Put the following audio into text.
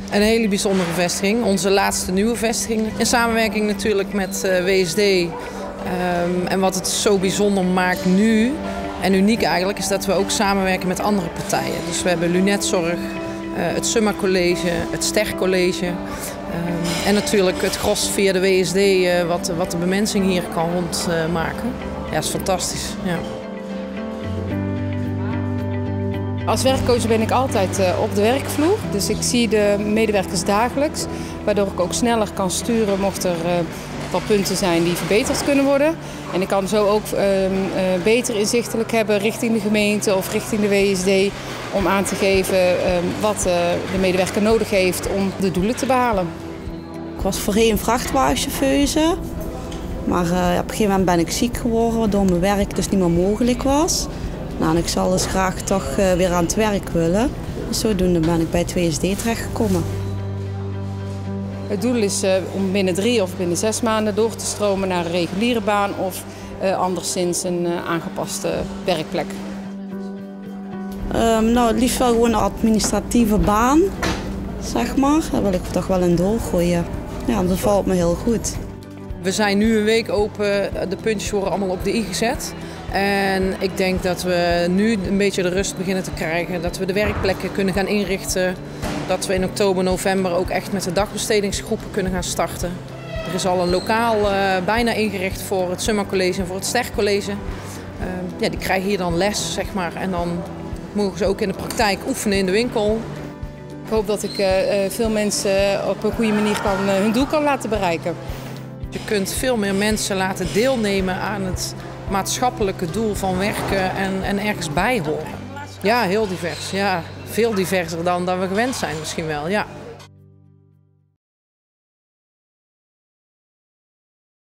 Een hele bijzondere vestiging, onze laatste nieuwe vestiging. In samenwerking natuurlijk met WSD. En wat het zo bijzonder maakt nu, en uniek eigenlijk, is dat we ook samenwerken met andere partijen. Dus we hebben Lunetzorg, het Summa College, het Ster College. En natuurlijk het gros via de WSD, wat de bemensing hier kan rondmaken. Ja, dat is fantastisch. Ja. Als werkcoach ben ik altijd op de werkvloer, dus ik zie de medewerkers dagelijks, waardoor ik ook sneller kan sturen mocht er wat punten zijn die verbeterd kunnen worden. En ik kan zo ook beter inzichtelijk hebben richting de gemeente of richting de WSD om aan te geven wat de medewerker nodig heeft om de doelen te behalen. Ik was voorheen vrachtwagenchauffeuse, maar op een gegeven moment ben ik ziek geworden, waardoor mijn werk dus niet meer mogelijk was. Nou, en ik zal dus graag toch weer aan het werk willen. Dus zodoende ben ik bij het WSD terechtgekomen. Het doel is om binnen 3 of binnen 6 maanden door te stromen naar een reguliere baan of anderszins een aangepaste werkplek. Nou, het liefst wel gewoon een administratieve baan, zeg maar. Daar wil ik toch wel in doorgroeien. Ja, dat bevalt me heel goed. We zijn nu een week open, de puntjes worden allemaal op de i gezet. En ik denk dat we nu een beetje de rust beginnen te krijgen. Dat we de werkplekken kunnen gaan inrichten. Dat we in oktober, november ook echt met de dagbestedingsgroepen kunnen gaan starten. Er is al een lokaal bijna ingericht voor het Summa College en voor het Ster College. Ja, die krijgen hier dan les, zeg maar. En dan mogen ze ook in de praktijk oefenen in de winkel. Ik hoop dat ik veel mensen op een goede manier hun doel kan laten bereiken. Je kunt veel meer mensen laten deelnemen aan het maatschappelijke doel van werken en ergens bij horen. Ja, heel divers. Ja, veel diverser dan we gewend zijn misschien wel. Ja.